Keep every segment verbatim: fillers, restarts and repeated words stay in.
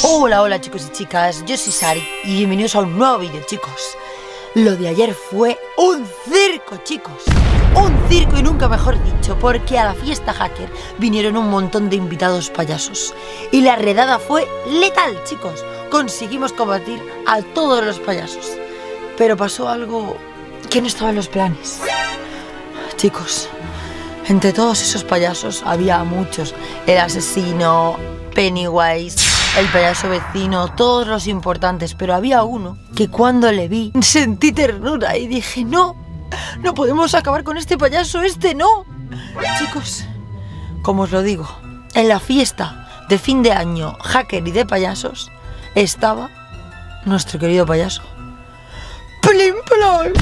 Hola, hola chicos y chicas, yo soy Sari y bienvenidos a un nuevo vídeo, chicos. Lo de ayer fue un circo, chicos. Un circo y nunca mejor dicho, porque a la fiesta hacker vinieron un montón de invitados payasos. Y la redada fue letal, chicos. Conseguimos combatir a todos los payasos. Pero pasó algo que no estaba en los planes. Chicos, entre todos esos payasos había muchos. El asesino, Pennywise, el payaso vecino, todos los importantes. Pero había uno que cuando le vi sentí ternura y dije, no, no podemos acabar con este payaso, este no. Chicos, como os lo digo, en la fiesta de fin de año hacker y de payasos estaba nuestro querido payaso Plim Plon.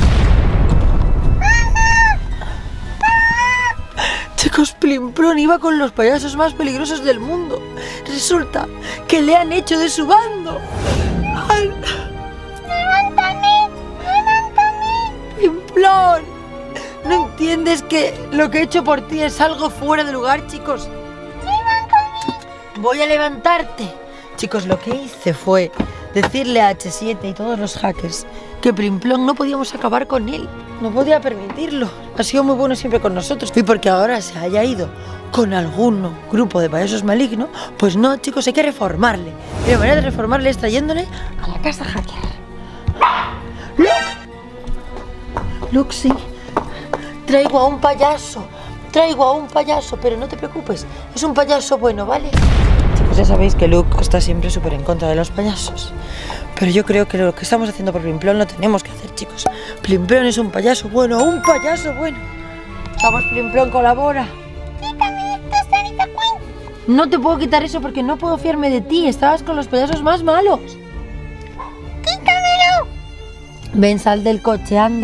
Chicos, Plim Plon iba con los payasos más peligrosos del mundo. Resulta que le han hecho de su bando. Al... ¡Levántame! ¡Levántame! Plim Plon, ¿no entiendes que lo que he hecho por ti es algo fuera de lugar, chicos? ¡Levántame! Voy a levantarte. Chicos, lo que hice fue decirle a hache siete y todos los hackers que Plim Plon no podíamos acabar con él. No podía permitirlo. Ha sido muy bueno siempre con nosotros. Y porque ahora se haya ido con algún grupo de payasos maligno, pues no, chicos, hay que reformarle. Y la manera de reformarle es trayéndole a la casa hacker. ¡Luke! Luke, sí. Traigo a un payaso. Traigo a un payaso, pero no te preocupes. Es un payaso bueno, ¿vale? Chicos, ya sabéis que Luke está siempre súper en contra de los payasos. Pero yo creo que lo que estamos haciendo por Plim Plon lo tenemos que hacer, chicos. Plim Plon es un payaso bueno, un payaso bueno. Vamos, Plim Plon, colabora. ¡Quítame esto, Sarita Queen! No te puedo quitar eso porque no puedo fiarme de ti. Estabas con los payasos más malos. ¡Quítamelo! Ven, sal del coche, anda.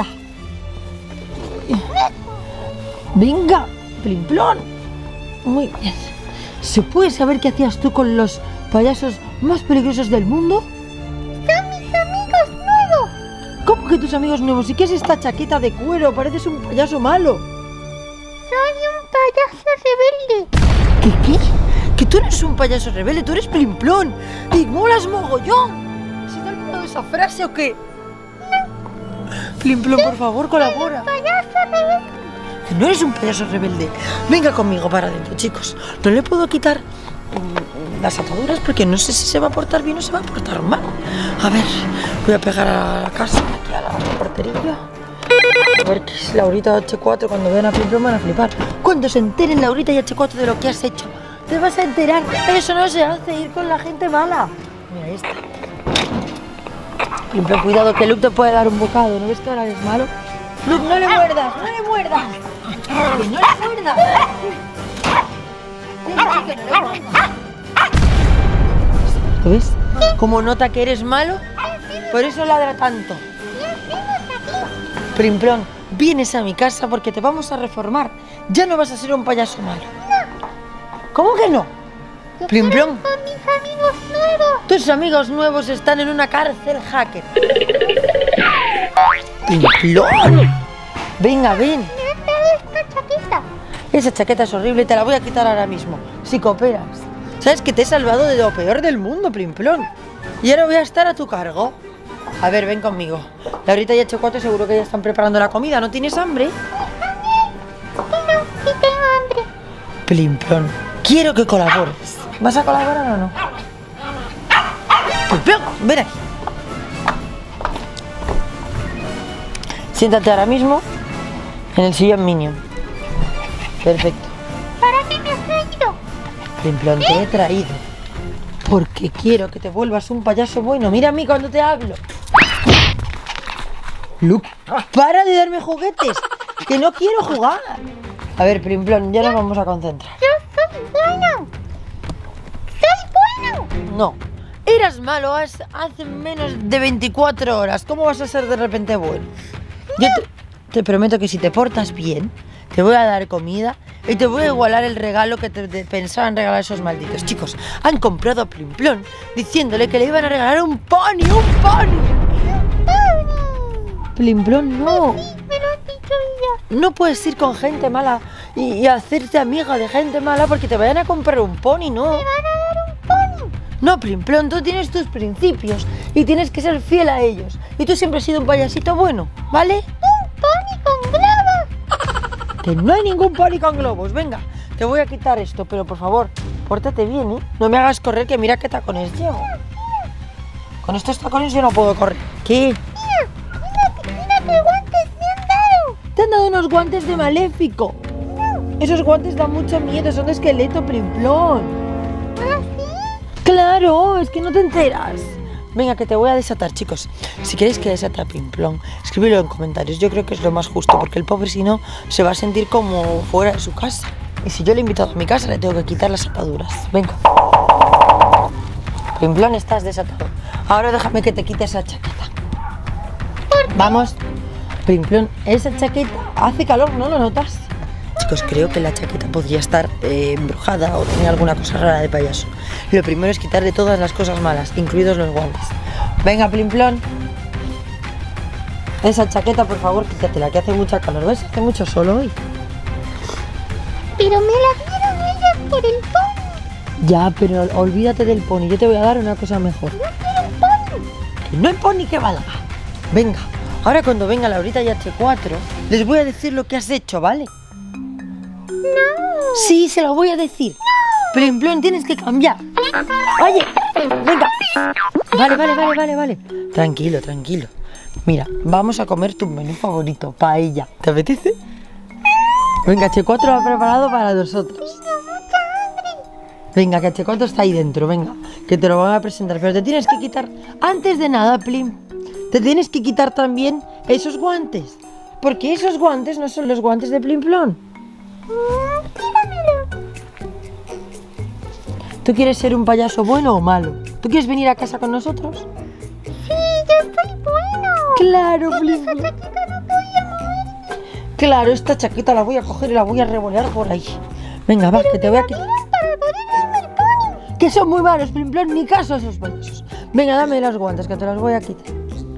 Venga, Plim Plon. Muy bien. ¿Se puede saber qué hacías tú con los payasos más peligrosos del mundo? ¡Son mis amigos nuevos! ¿Cómo que tus amigos nuevos? ¿Y qué es esta chaqueta de cuero? Pareces un payaso malo. ¡Soy un payaso rebelde! ¿Qué qué? Que tú eres un payaso rebelde, tú eres Plim Plon. Y molas mogollón. ¿Se te ha olvidado esa frase o qué? No. Plim Plon, por favor, colabora. ¡Payaso rebelde! Que no eres un payaso rebelde. Venga conmigo para adentro, chicos. No le puedo quitar mm, las ataduras porque no sé si se va a portar bien o se va a portar mal. A ver, voy a pegar a la casa, aquí a la portería. A ver qué es Laurita hache cuatro. Cuando vean a Plim Plon van a flipar. Cuando se enteren Laurita y hache cuatro de lo que has hecho, te vas a enterar. Eso no se hace, ir con la gente mala. Mira, ahí está. Plim Plon, cuidado que Luke te puede dar un bocado. ¿No ves que ahora eres malo? Luke, no le muerdas, no le muerdas. Que no le muerdas. ¿Lo ves? Como nota que eres malo, por eso ladra tanto. Plim Plon, vienes a mi casa porque te vamos a reformar. Ya no vas a ser un payaso malo. ¿Cómo que no? Plim Plon, ¡Con mis amigos nuevos! tus amigos nuevos están en una cárcel hacker. Plim Plon, venga, ven. ¡Mira esta chaqueta! Esa chaqueta es horrible y te la voy a quitar ahora mismo, si cooperas. ¿Sabes que te he salvado de lo peor del mundo, Plim Plon? Y ahora voy a estar a tu cargo. A ver, ven conmigo. Laurita y hache cuatro seguro que ya están preparando la comida. ¿No tienes hambre? No, sí tengo hambre. Plim Plon, quiero que colabores. ¿Vas a colaborar o no? Plim Plon, ven aquí. Siéntate ahora mismo en el sillón Minion. Perfecto. ¿Para qué me has traído? Plim Plon, te he traído porque quiero que te vuelvas un payaso bueno. Mira a mí cuando te hablo. Luke, para de darme juguetes, que no quiero jugar. A ver, Plim Plon, ya nos vamos a concentrar. ¡Yo soy bueno! ¡Soy bueno! No, eras malo hace menos de veinticuatro horas. ¿Cómo vas a ser de repente bueno? Yo te, te prometo que si te portas bien, te voy a dar comida y te voy a igualar el regalo que te, te pensaban regalar esos malditos. Chicos, han comprado a Plim Plon diciéndole que le iban a regalar un pony, un pony. ¡Un pony! Plim Plon, no. Sí, me lo has dicho ya. No puedes ir con gente mala y, y hacerte amiga de gente mala porque te vayan a comprar un pony, ¿no? ¿Me van a dar un pony? No, Plimplón, tú tienes tus principios y tienes que ser fiel a ellos. Y tú siempre has sido un payasito bueno, ¿vale? ¡Un pony con globos! Que no hay ningún pony con globos. Venga, te voy a quitar esto, pero por favor, pórtate bien, ¿eh? No me hagas correr, que mira qué tacones llevo. Con estos tacones yo no puedo correr. ¿Qué? Mira, mira, mira qué guantes me han dado. Te han dado unos guantes de maléfico. Esos guantes dan mucho miedo, son de esqueleto, Plimplón. ¿Ah, sí? Claro, es que no te enteras. Venga, que te voy a desatar, chicos. Si queréis que desate a Plimplón, escríbelo en comentarios. Yo creo que es lo más justo, porque el pobre, si no, se va a sentir como fuera de su casa. Y si yo le he invitado a mi casa, le tengo que quitar las ataduras. Venga. Plimplón, estás desatado. Ahora déjame que te quite esa chaqueta. Vamos. Plimplón, esa chaqueta hace calor, ¿no lo notas? Chicos, creo que la chaqueta podría estar eh, embrujada o tener alguna cosa rara de payaso. Lo primero es quitarle todas las cosas malas, incluidos los guantes. Venga, Plimplón. Esa chaqueta, por favor, quítatela, que hace mucha calor. ¿Ves? Hace mucho sol hoy. Pero me la dieron ellas por el pony. Ya, pero olvídate del pony. Yo te voy a dar una cosa mejor. No quiero un pony. Que no hay pony que valga. Venga, ahora cuando venga Laurita y hache cuatro, les voy a decir lo que has hecho, ¿vale? No. Sí, se lo voy a decir. Plimplón, tienes que cambiar. Oye, venga. Vale, vale, vale, vale, vale. Tranquilo, tranquilo. Mira, vamos a comer tu menú favorito, paella. ¿Te apetece? Venga, H cuatro lo ha preparado para nosotros. Tengo mucha hambre. Venga, que H cuatro está ahí dentro, venga. Que te lo van a presentar, pero te tienes que quitar, antes de nada, Plim, te tienes que quitar también esos guantes. Porque esos guantes no son los guantes de Plimplón. Mm, dígamelo. ¿Tú quieres ser un payaso bueno o malo? ¿Tú quieres venir a casa con nosotros? Sí, yo soy bueno. Claro, Esa Plimplón. chaqueta no podía mover. Claro, esta chaqueta la voy a coger y la voy a revolear por ahí. Venga, va, que te voy a quitar. Dieron para poder darme el pony. Que son muy malos, Plimplón, ni caso a esos payasos. Venga, dame los guantes, que te los voy a quitar.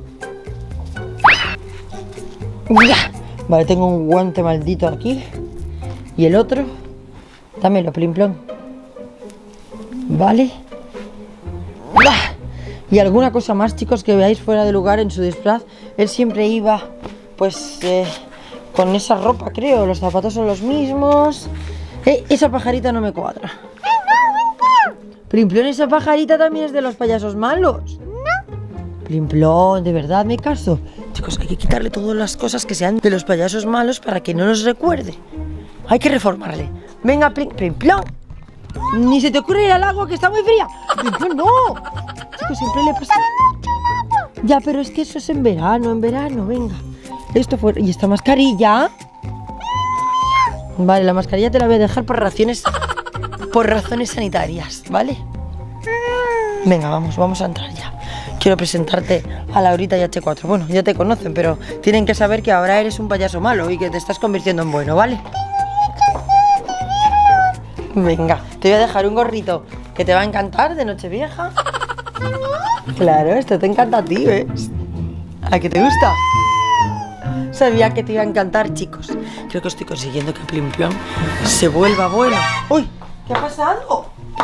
Ya. Vale, tengo un guante maldito aquí. Y el otro, dámelo, Plimplón. Vale. ¡Bah! Y alguna cosa más, chicos, que veáis fuera de lugar en su disfraz. Él siempre iba, pues, eh, con esa ropa, creo. Los zapatos son los mismos. Eh, esa pajarita no me cuadra. Plimplón, esa pajarita también es de los payasos malos. No. Plimplón, de verdad, me caso. Chicos, hay que quitarle todas las cosas que sean de los payasos malos para que no nos recuerde. Hay que reformarle. Venga, Plim, Plimplón. Ni se te ocurre ir al agua, que está muy fría. Plimplón, no. Chicos, siempre le pasa. Ya, pero es que eso es en verano, en verano, venga. Esto fue... ¿Y esta mascarilla? Vale, la mascarilla te la voy a dejar por razones... Por razones sanitarias, ¿vale? Venga, vamos, vamos a entrar ya. Quiero presentarte a Laurita y H cuatro. Bueno, ya te conocen, pero tienen que saber que ahora eres un payaso malo y que te estás convirtiendo en bueno, ¿vale? Venga, te voy a dejar un gorrito que te va a encantar de Nochevieja. Claro, esto te encanta a ti, ¿ves? ¿A qué te gusta? Sabía que te iba a encantar, chicos. Creo que estoy consiguiendo que Plimplón se vuelva bueno. ¡Uy! ¿Qué ha pasado?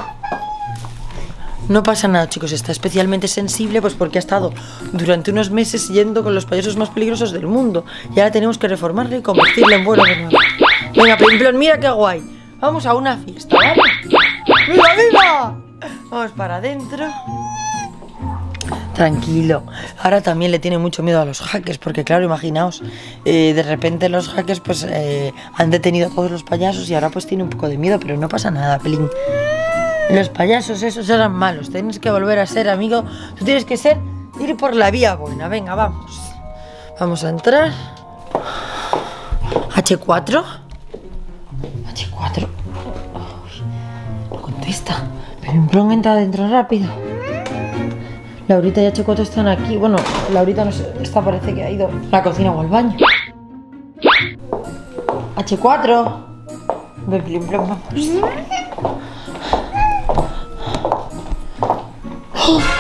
No pasa nada, chicos. Está especialmente sensible pues porque ha estado durante unos meses yendo con los payasos más peligrosos del mundo. Y ahora tenemos que reformarle y convertirle en bueno de nuevo. Venga, Plimplón, mira qué guay. Vamos a una fiesta, ¿vale? ¡Viva, viva! Vamos para adentro. Tranquilo. Ahora también le tiene mucho miedo a los hackers, porque claro, imaginaos, eh, de repente los hackers pues eh, han detenido a todos los payasos y ahora pues tiene un poco de miedo, pero no pasa nada, Pelín. Los payasos esos eran malos, tienes que volver a ser amigo, tú tienes que ser, ir por la vía buena. Venga, vamos. Vamos a entrar. H cuatro. H cuatro. No contesta. Pero entra adentro rápido. Laurita y H cuatro están aquí. Bueno, Laurita no sé, esta parece que ha ido a la cocina o al baño. H cuatro. Ven, Plim, Plim, vamos. ¡Oh!